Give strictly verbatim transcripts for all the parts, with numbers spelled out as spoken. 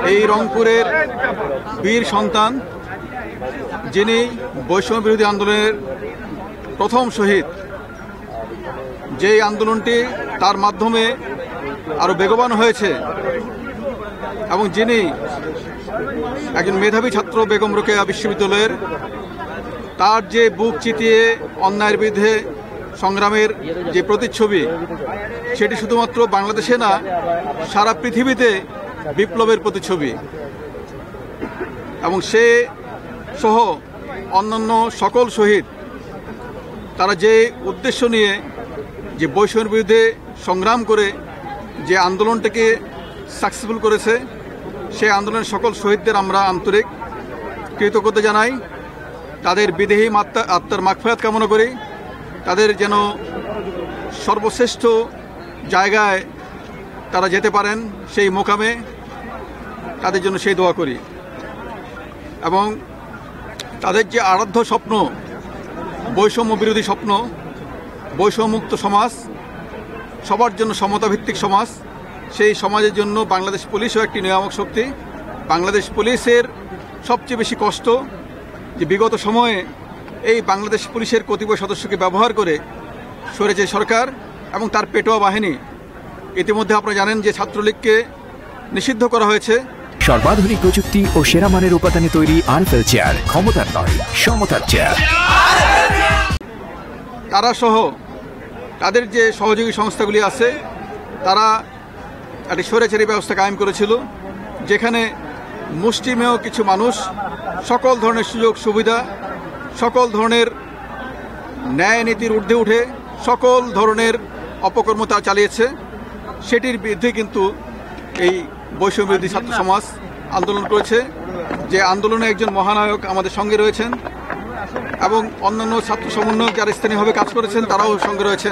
এই রংপুরের বীর সন্তান, যিনি বৈষম্য বিরোধী আন্দোলনের প্রথম শহীদ, যেই আন্দোলনটি তার মাধ্যমে আরো বেগবান হয়েছে এবং যিনি একজন মেধাবী ছাত্র বেগম রোকেয়া বিশ্ববিদ্যালয়ের, তার যে বুক চিতিয়ে অন্যায়ের বিরুদ্ধে সংগ্রামের যে প্রতিচ্ছবি, সেটি শুধুমাত্র বাংলাদেশে না, সারা পৃথিবীতে বিপ্লবের প্রতিচ্ছবি। এবং সে সহ অন্যান্য সকল শহীদ, তারা যে উদ্দেশ্য নিয়ে যে বৈষম্যের বিরুদ্ধে সংগ্রাম করে যে আন্দোলনটাকে সাকসেসফুল করেছে, সেই আন্দোলনের সকল শহীদদের আমরা আন্তরিক কৃতজ্ঞতা জানাই। তাদের বিদেহী আত্মা আত্মার মাগফিরাত কামনা করি। তাদের যেন সর্বশ্রেষ্ঠ জায়গায় তারা যেতে পারেন, সেই মোকামে তাদের জন্য সেই দোয়া করি। এবং তাদের যে আরাধ্য স্বপ্ন, বৈষম্য বিরোধী স্বপ্ন, বৈষম্যমুক্ত সমাজ, সবার জন্য সমতাভিত্তিক সমাজ, সেই সমাজের জন্য বাংলাদেশ পুলিশও একটি নিয়ামক শক্তি। বাংলাদেশ পুলিশের সবচেয়ে বেশি কষ্ট যে বিগত সময়ে এই বাংলাদেশ পুলিশের কতিপয় সদস্যকে ব্যবহার করে সরেছে সরকার এবং তার পেটোয়া বাহিনী। ইতিমধ্যে আপনারা জানেন যে ছাত্রলীগকে নিষিদ্ধ করা হয়েছে। সর্বাধুনিক প্রযুক্তি ও সেরা মানের উপাদানে তৈরি আনফেল চেয়ার, ক্ষমতার নয় সমতার চেয়ার। তারা সহ তাদের যে সহযোগী সংস্থাগুলি আছে, তারা একটি স্বৈরাচারী ব্যবস্থা কায়েম করেছিল, যেখানে মুষ্টিমেয় কিছু মানুষ সকল ধরনের সুযোগ সুবিধা, সকল ধরনের ন্যায় নীতির ঊর্ধ্বে উঠে সকল ধরনের অপকর্মতা চালিয়েছে। সেটির বিরুদ্ধে কিন্তু এই বৈষম্য বিরোধী ছাত্র সমাজ আন্দোলন করেছে, যে আন্দোলনে একজন মহানায়ক আমাদের সঙ্গে রয়েছেন এবং অন্যান্য ছাত্র সমন্বয়ক যারা স্থানীয়ভাবে কাজ করেছেন তারাও সঙ্গে রয়েছেন।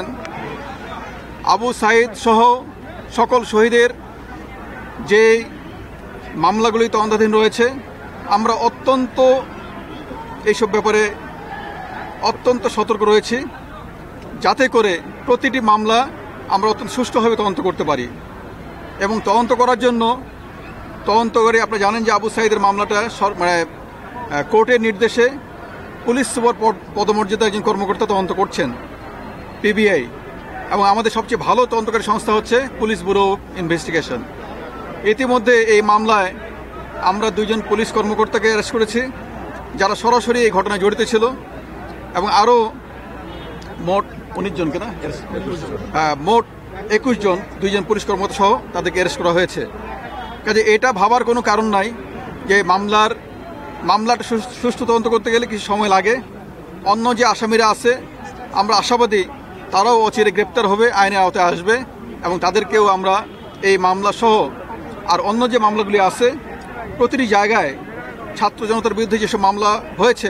আবু সাইদ সহ সকল শহীদের যে মামলাগুলি তদন্তাধীন রয়েছে, আমরা অত্যন্ত এইসব ব্যাপারে অত্যন্ত সতর্ক রয়েছি, যাতে করে প্রতিটি মামলা আমরা অত্যন্ত সুষ্ঠুভাবে তদন্ত করতে পারি। এবং তদন্ত করার জন্য তদন্ত করে আপনারা জানেন যে আবু সাইদের মামলাটা মানে কোর্টের নির্দেশে পুলিশ সুপার পদমর্যাদা একজন কর্মকর্তা তদন্ত করছেন, পিবিআই। এবং আমাদের সবচেয়ে ভালো তদন্তকারী সংস্থা হচ্ছে পুলিশ ব্যুরো ইনভেস্টিগেশন। ইতিমধ্যে এই মামলায় আমরা দুইজন পুলিশ কর্মকর্তাকে অ্যারেস্ট করেছি, যারা সরাসরি এই ঘটনায় জড়িত ছিল, এবং আরও মোট উনিশ জনকে না হ্যাঁ মোট একুশ জন, দুইজন পুলিশ কর্মকর্তা সহ তাদেরকে অ্যারেস্ট করা হয়েছে। কাজে এটা ভাবার কোনো কারণ নাই যে মামলার মামলাটা সুষ্ঠু তদন্ত করতে গেলে কিছু সময় লাগে। অন্য যে আসামিরা আছে আমরা আশাবাদী তারাও অচিরে গ্রেপ্তার হবে, আইনের আওতায় আসবে, এবং তাদেরকেও আমরা এই মামলা সহ আর অন্য যে মামলাগুলি আছে, প্রতিটি জায়গায় ছাত্র জনতার বিরুদ্ধে যেসব মামলা হয়েছে,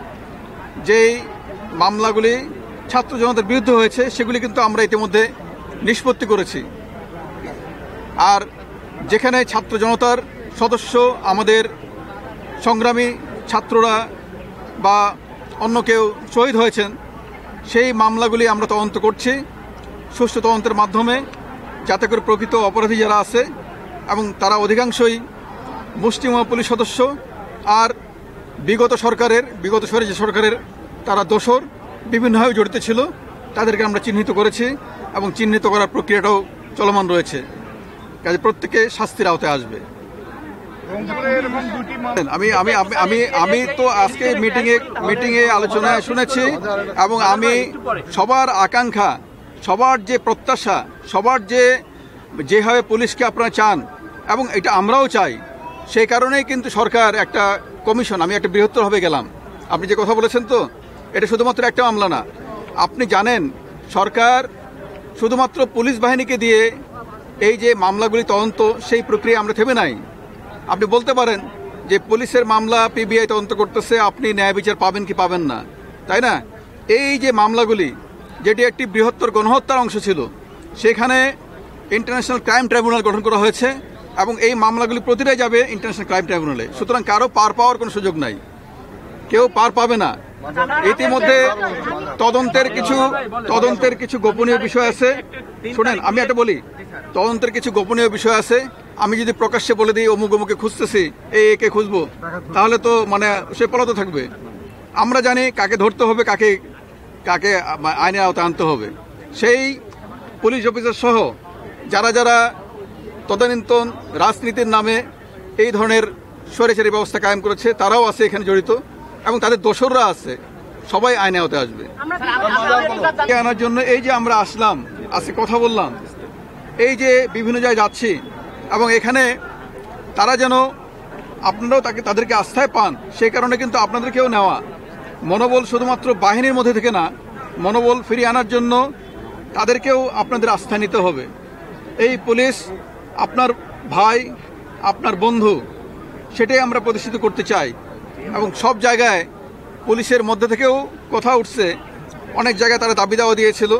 যেই মামলাগুলি ছাত্র জনতার বিরুদ্ধে হয়েছে, সেগুলি কিন্তু আমরা ইতিমধ্যে নিষ্পত্তি করেছি। আর যেখানে ছাত্র জনতার সদস্য, আমাদের সংগ্রামী ছাত্ররা বা অন্য কেউ শহীদ হয়েছেন, সেই মামলাগুলি আমরা তদন্ত করছি সুষ্ঠু তদন্তের মাধ্যমে, যাতে করে প্রকৃত অপরাধী যারা আছে, এবং তারা অধিকাংশই মুষ্টিমেয় পুলিশ সদস্য আর বিগত সরকারের বিগত যে সরকারের তারা দোসর বিভিন্নভাবে জড়িত ছিল, তাদেরকে আমরা চিহ্নিত করেছি এবং চিহ্নিত করার প্রক্রিয়াটাও চলমান রয়েছে। কাজে প্রত্যেকে শাস্তির আওতায় আসবে। আমি আমি আমি আমি তো আজকে মিটিংয়ে মিটিংয়ে আলোচনায় শুনেছি, এবং আমি সবার আকাঙ্ক্ষা, সবার যে প্রত্যাশা, সবার যে যেভাবে পুলিশকে আপনারা চান এবং এটা আমরাও চাই, সেই কারণেই কিন্তু সরকার একটা কমিশন, আমি একটা বৃহত্তরভাবে গেলাম। আপনি যে কথা বলেছেন, তো এটা শুধুমাত্র একটা মামলা না। আপনি জানেন সরকার শুধুমাত্র পুলিশ বাহিনীকে দিয়ে এই যে মামলাগুলি তদন্ত, সেই প্রক্রিয়া আমরা থেমে নাই। আপনি বলতে পারেন যে পুলিশের মামলা পিবিআই তদন্ত করতেছে, আপনি ন্যায় বিচার পাবেন কি পাবেন না, তাই না? এই যে মামলাগুলি, যেটি একটি বৃহত্তর গণহত্যার অংশ ছিল, সেখানে ইন্টারন্যাশনাল ক্রাইম ট্রাইব্যুনাল গঠন করা হয়েছে, এবং এই মামলাগুলি প্রতিটাই যাবে ইন্টারন্যাশনাল ক্রাইম ট্রাইব্যুনালে। সুতরাং কারো পার পাওয়ার কোনো সুযোগ নাই, কেউ পার পাবে না। ইতিমধ্যে তদন্তের কিছু তদন্তের কিছু গোপনীয় বিষয় আছে। শুনেন, আমি একটা বলি, তদন্তের কিছু গোপনীয় বিষয় আছে। আমি যদি প্রকাশ্যে বলে দিই অমুক অমুকে খুঁজতেছি এই একে খুঁজবো, তাহলে তো মানে সে পলাতক থাকবে। আমরা জানি কাকে ধরতে হবে, কাকে কাকে আইনের আওতায় আনতে হবে। সেই পুলিশ অফিসার সহ যারা যারা তদানীন্তন রাজনীতির নামে এই ধরনের স্বৈরাচারী ব্যবস্থা কায়েম করেছে তারাও আছে এখানে জড়িত, এবং তাদের দোসররা আছে, সবাই আইনে আওতায় আসবে। আনার জন্য এই যে আমরা আসলাম, আজকে কথা বললাম, এই যে বিভিন্ন জায়গায় যাচ্ছি, এবং এখানে তারা যেন আপনারাও তাকে তাদেরকে আস্থায় পান, সেই কারণে কিন্তু আপনাদেরকেও নেওয়া। মনোবল শুধুমাত্র বাহিনীর মধ্যে থেকে না, মনোবল ফিরিয়ে আনার জন্য তাদেরকেও আপনাদের আস্থা নিতে হবে। এই পুলিশ আপনার ভাই, আপনার বন্ধু, সেটাই আমরা প্রতিষ্ঠিত করতে চাই। এবং সব জায়গায় পুলিশের মধ্যে থেকেও কথা উঠছে, অনেক জায়গায় তারা দাবি দেওয়া দিয়েছিল,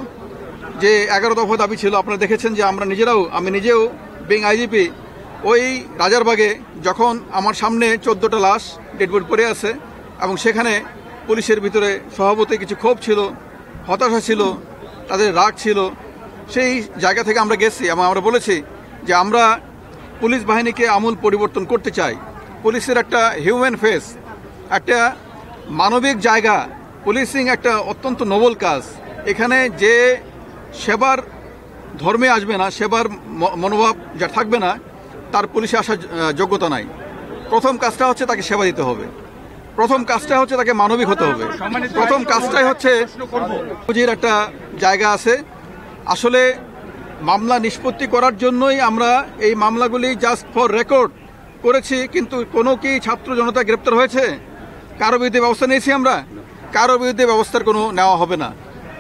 যে এগারো দফা দাবি ছিল। আপনারা দেখেছেন যে আমরা নিজেরাও, আমি নিজেও বিং আইজিপি, ওই রাজারবাগে যখন আমার সামনে চোদ্দোটা লাশ ডেডবডি পড়ে আছে, এবং সেখানে পুলিশের ভিতরে স্বভাবতই কিছু ক্ষোভ ছিল, হতাশা ছিল, তাদের রাগ ছিল, সেই জায়গা থেকে আমরা গেছি এবং আমরা বলেছি যে আমরা পুলিশ বাহিনীকে আমূল পরিবর্তন করতে চাই। পুলিশের একটা হিউম্যান ফেস, একটা মানবিক জায়গা, পুলিশিং একটা অত্যন্ত নোবেল কাজ। এখানে যে সেবার ধর্মে আসবে না, সেবার মনোভাব যা থাকবে না, তার পুলিশে আসার যোগ্যতা নাই। প্রথম কাজটা হচ্ছে তাকে সেবা দিতে হবে, প্রথম কাজটা হচ্ছে তাকে মানবিক হতে হবে, প্রথম কাজটাই হচ্ছে পুঁজির একটা জায়গা আছে। আসলে মামলা নিষ্পত্তি করার জন্যই আমরা এই মামলাগুলি জাস্ট ফর রেকর্ড করেছি, কিন্তু কোনো কি ছাত্র জনতা গ্রেপ্তার হয়েছে? কারো বিরুদ্ধে ব্যবস্থা নিয়েছি আমরা? কারো বিরুদ্ধে ব্যবস্থার কোনো নেওয়া হবে না।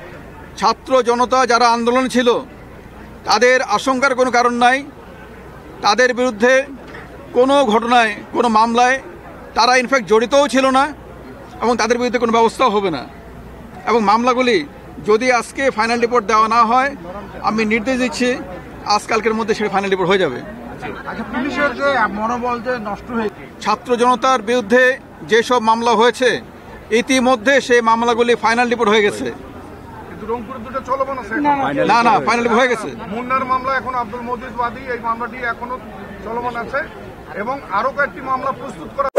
ছাত্র জনতা যারা আন্দোলন ছিল তাদের আশঙ্কার কোনো কারণ নাই, তাদের বিরুদ্ধে কোনো ঘটনায়, কোনো মামলায় তারা ইনফ্যাক্ট জড়িতও ছিল না, এবং তাদের বিরুদ্ধে কোনো ব্যবস্থাও হবে না। এবং মামলাগুলি যদি আজকে ফাইনাল রিপোর্ট দেওয়া না হয়, আমি নির্দেশ দিচ্ছি আজকালকের মধ্যে সেটা ফাইনাল রিপোর্ট হয়ে যাবে। পুলিশের যে মনোবল যে নষ্ট হয়েছে, ছাত্র জনতার বিরুদ্ধে যেসব মামলা হয়েছে ইতিমধ্যে সেই মামলাগুলি ফাইনাল রিপোর্ট হয়ে গেছে। রংপুরের দুটো চলমান আছে, না না ফাইনাল রিপোর্ট হয়ে গেছে। মুন্নার মামলা এখন আব্দুল মজিদ বাদী, এই মামলাটি এখনো চলমান আছে, এবং আরো কয়েকটি মামলা প্রস্তুত করা